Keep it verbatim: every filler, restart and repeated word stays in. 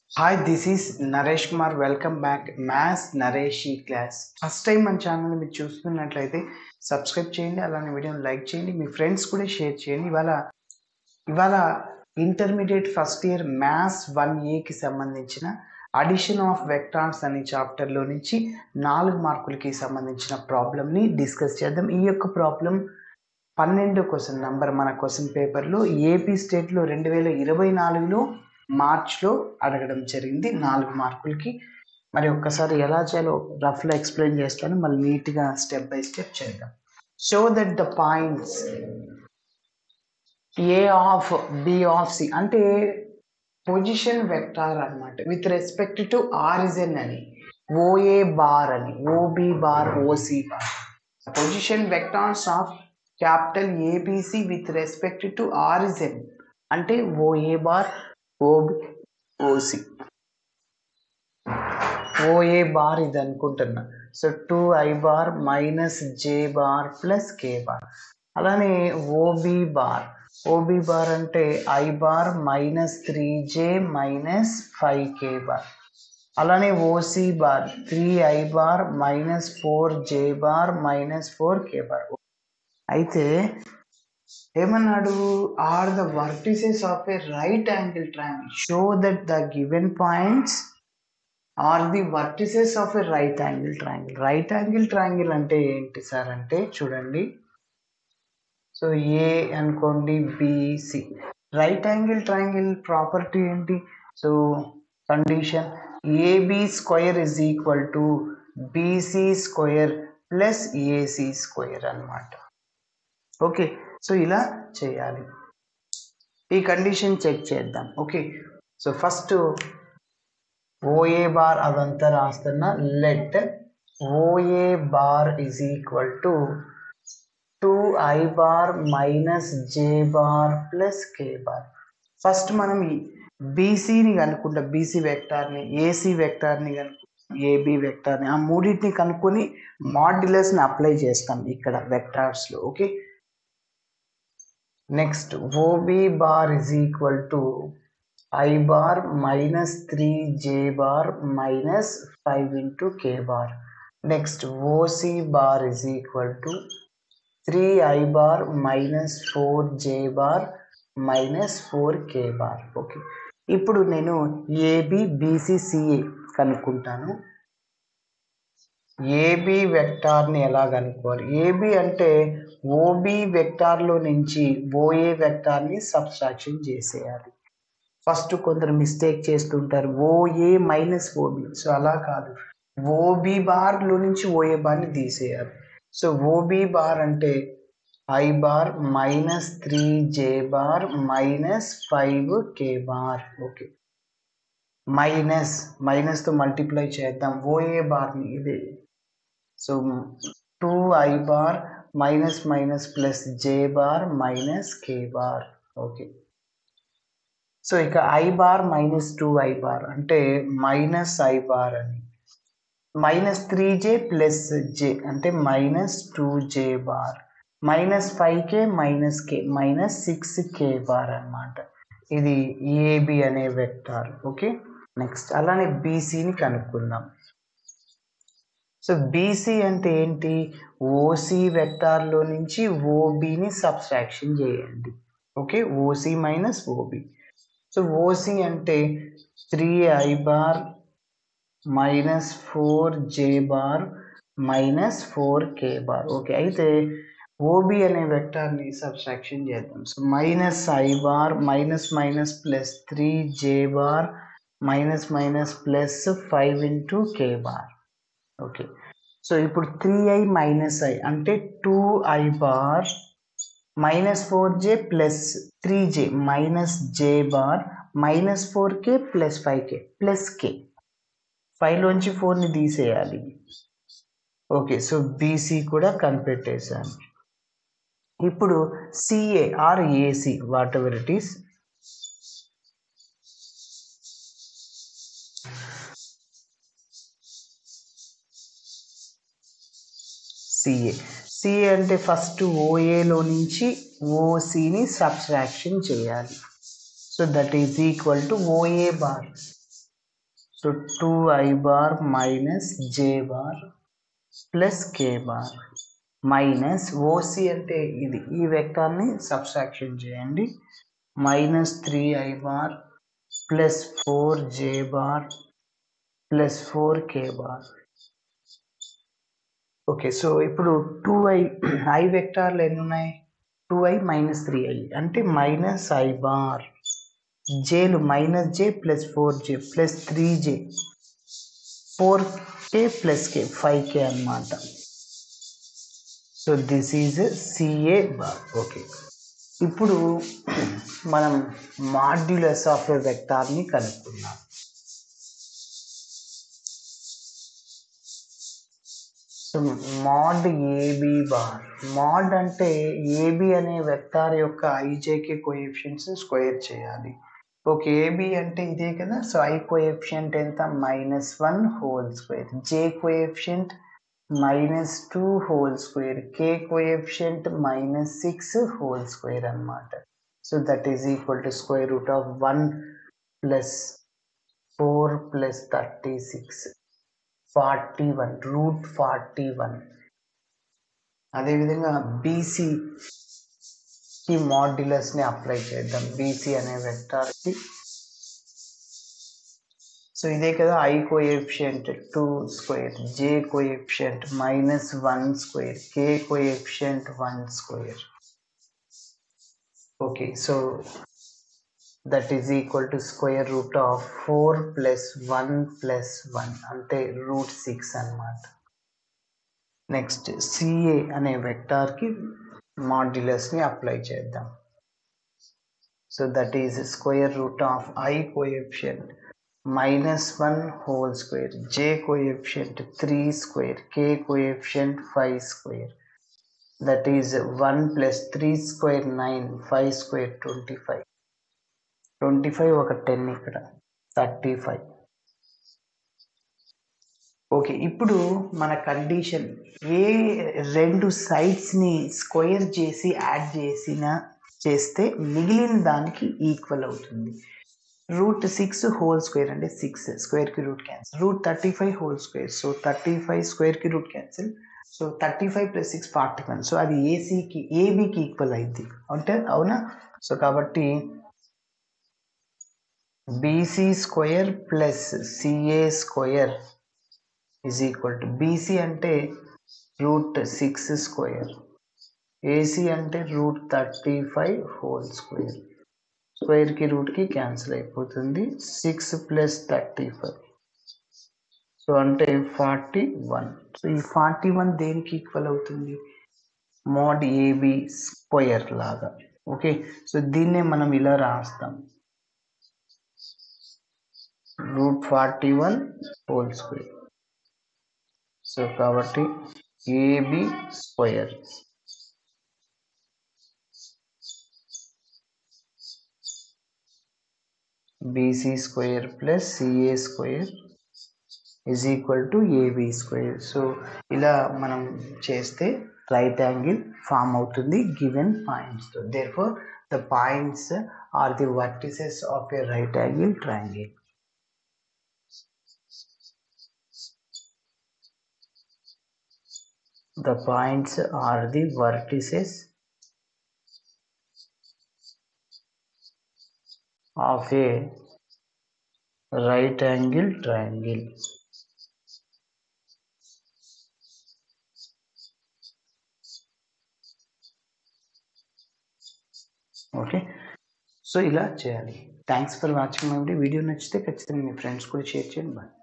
Hi, this is Naresh Kumar. Welcome back, Maths Nareshi class. First time మన channel మీరు చూస్తున్నట్లయితే subscribe చేయండి, అలానే వీడియోని లైక్ చేయండి, మీ ఫ్రెండ్స్ కూడా షేర్ చేయండి. ఇవాళ ఇవాళ intermediate first year maths one ఏకి సంబంధించిన అడిషన్ ఆఫ్ వెక్టార్స్ అనే చాప్టర్లో నుంచి నాలుగు మార్కులకి సంబంధించిన ప్రాబ్లమ్ని డిస్కస్ చేద్దాం. ఈ యొక్క ప్రాబ్లం పన్నెండో క్వశ్చన్ నంబర్ మన క్వశ్చన్ పేపర్లో ఏపీ స్టేట్లో రెండు వేల ఇరవై నాలుగులో మార్చ్లో అడగడం జరిగింది నాలుగు మార్కులకి. మరి ఒక్కసారి ఎలా చేయాలో రఫ్లో ఎక్స్ప్లెయిన్ చేస్తాను, మళ్ళీ నీట్గా స్టెప్ బై స్టెప్ చేద్దాం. Show that the points A of B of C అంటే పొజిషన్ వెక్టార్ అనమాట, విత్ రెస్పెక్ట్ టు ఆరిజిన్ అని ఓఏ బార్ అని, OB bar, OC bar. Position vectors of capital ABC with respect to origin అంటే OA bar, OB, OC. OA bar ఇది అనుకుంటున్నా, so two I bar minus J bar plus K bar. అలానే OB bar, OB bar అంటే I bar minus three J minus five K bar. అలానే OC bar three I bar minus four J bar minus four K bar. అయితే ఏమన్నాడు, are the vertices of a right angle triangle. Show that the given points are the vertices of a right angle triangle. Right angle triangle అంటే ఏంటి sir అంటే చూడండి, so A అనుకోండి, BC. Right angle triangle property ఏంటి? So condition AB square is equal to BC square plus AC square అన్నమాట. Okay, so ఇలా చేయాలి. ఈ కండిషన్ చెక్ చేద్దాం. Okay, so first OA bar అదంతా రాస్తున్నా. Let OA bar is equal to two I bar minus J bar plus K bar. First మనం బీసీని కనుక్కుంటాం, బీసీ వెక్టార్ని, ఏసీ వెక్టార్ని కనుక్కుంటాం, ఏబి వెక్టార్ని, ఆ మూడింటిని కనుక్కొని మాడ్యులస్ని అప్లై చేస్తాం ఇక్కడ వెక్టార్స్లో. Okay, next OB bar is equal to I bar minus three J bar minus five into K bar. Next OC bar is equal to three I bar minus four J bar minus four K bar. Okay, ఇప్పుడు నేను AB BC CA కనుక్కుంటాను. AB వెక్టార్ని ఎలా కనుక్కోవాలి? AB అంటే OB వెక్టార్లో నుంచి OA వెక్టార్ని సబ్స్ట్రాక్షన్ చేసేయాలి. ఫస్ట్ కొందరు మిస్టేక్ చేస్తుంటారు, ఓఏ మైనస్ ఓబి. సో అలా కాదు, ఓబి బార్లో నుంచి ఓఏ బార్ని తీసేయాలి. సో ఓబి బార్ అంటే I bar minus three J bar minus five K bar. Okay, minus మైనస్తో multiply చేద్దాం ఓఏ బార్ని, ఇది. So two I bar minus minus plus J bar minus K bar. Okay, so ఇక I bar minus two I bar అంటే minus I bar అని, minus three J plus J అంటే minus two J bar, minus five K minus K minus six K bar అనమాట. ఇది AB అనే vector. Okay, next అలానే బీసీని కనుక్కుందాం. So BC అంటే ఏంటి? ఓసి వెక్టార్లో నుంచి ఓబిని సబ్స్ట్రాక్షన్ చేయండి. Okay, OC minus OB. So OC అంటే three I bar minus four J bar minus four K bar. Okay, అయితే ఓబి అనే వెక్టార్ని సబ్స్ట్రాక్షన్ చేద్దాం. So minus I bar minus minus plus three J bar minus minus plus five into K bar. Okay, so ఇప్పుడు three I minus I అంటే two I bar minus four J plus three J minus J bar minus four K plus five K plus K. ఫైవ్లోంచి ఫోర్ని తీసేయాలి. Okay, so BC కూడా కనిపెట్టేశాను. ఇప్పుడు CA or AC, whatever it is. CA CA అంటే first ఓఏలో నుంచి ఓసిని సబ్స్ట్రాక్షన్ చేయాలి. So that is equal to OA bar. So two I bar minus J bar plus K bar minus OC అంటే ఇది, ఈ వెక్టార్ని సబ్ట్రాక్షన్ చేయండి. Minus three I bar plus four J bar plus four K bar. Okay, so ఇప్పుడు two i i వెక్టార్లు ఎన్ని ఉన్నాయి? Two i minus three i అంటే మైనస్ ఐ బార్, జేలు మైనస్ జే ప్లస్ ఫోర్ జే ప్లస్ త్రీ జే ఫోర్ కే plus k five k అనమాట. So this is CA bar. Okay, ఇప్పుడు మనం modulus of a వెక్టార్ని కనుక్కుందాం. So mod AB bar, mod అంటే AB అనే vector యొక్క i j k coefficients square చేయాలి. Okay, AB అంటే ఇదే కదా. సో ఐ కోఎఫిషియంట్ ఎంత? Minus one whole square, j coefficient minus two whole square, k coefficient minus six whole square అనమాట. So that is equal to square root of one plus four plus thirty six forty one, root forty one. అదేవిధంగా బీసీకి మాడ్యులస్ని apply చేద్దాం, BC అనే వెక్టార్కి. So ఇదే కదా, i coefficient two square, j coefficient minus one square, k coefficient one square. Okay, so that is equal to square root of four plus one plus one అంటే root six అనమాట. Next CA అనే వెక్టార్కి మాడ్యులస్ని apply చేద్దాం. So that is square root of i coefficient minus one whole square, j coefficient three square, k coefficient five square. That is one plus three square nine, five square twenty five, twenty five ఒక ten ఇక్కడ thirty five. Okay, ఇప్పుడు మన condition ఏ రెండు సైడ్స్ని square చేసి add చేసిన చేస్తే మిగిలిన దానికి ఈక్వల్ అవుతుంది. రూట్ సిక్స్ హోల్ స్క్వేర్ అంటే సిక్స్, స్క్వేర్కి root cancel. Root thirty five whole square, so thirty five స్క్వేర్కి root cancel. So thirty five plus six forty one. So అది ఏసీకి ఏబికి ఈక్వల్ అయింది అంటే అవునా. సో కాబట్టి BC square plus CA square is equal to, BC అంటే root six square, AC అంటే root thirty five whole square. స్క్వేర్కి రూట్కి క్యాన్సిల్ అయిపోతుంది. Six plus thirty five so అంటే ఫార్టీ వన్. సో ఈ ఫార్టీ వన్ దేనికి ఈక్వల్ అవుతుంది? మోడ్ ఏబి స్క్వేర్ లాగా. ఓకే, సో దీన్నే మనం ఇలా రాస్తాం, root forty one whole square. So కాబట్టి AB square BC square plus CA square is equal to AB square. So ఇలా మనం చేస్తే రైట్ యాంగిల్ ఫామ్ అవుతుంది గివెన్ పాయింట్స్తో. Therefore the points are the vertices of a right angle triangle. The points are the vertices of a right angle triangle. Okay, so ఇలా చేయాలి. Thanks for watching my video. Video నచ్చితే ఖచ్చితంగా మీ friends కూడా share చేయండి. Bye.